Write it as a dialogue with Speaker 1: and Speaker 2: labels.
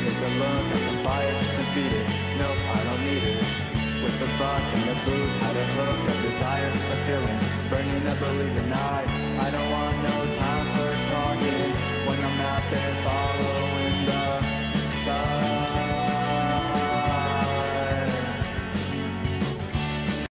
Speaker 1: take a look at the fire and feed it. Nope, I don't need it. With the buck and the booze, had a hook of desire, a feeling, burning up, believing I don't want no time for talking when I'm out there falling.